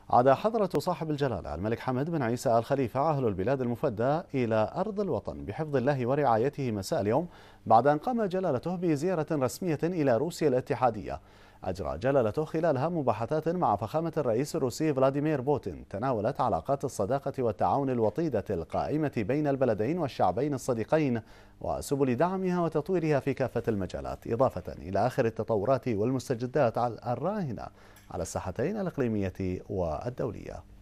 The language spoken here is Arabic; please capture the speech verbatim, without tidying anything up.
عاد حضرة صاحب الجلالة الملك حمد بن عيسى آل خليفة عاهل البلاد المفدى إلى أرض الوطن بحفظ الله ورعايته مساء اليوم، بعد أن قام جلالته بزيارة رسمية إلى روسيا الاتحادية. أجرى جلالته خلالها مباحثات مع فخامة الرئيس الروسي فلاديمير بوتين تناولت علاقات الصداقة والتعاون الوطيدة القائمة بين البلدين والشعبين الصديقين وسبل دعمها وتطويرها في كافة المجالات، إضافة إلى آخر التطورات والمستجدات الراهنة على الساحتين الإقليمية والدولية.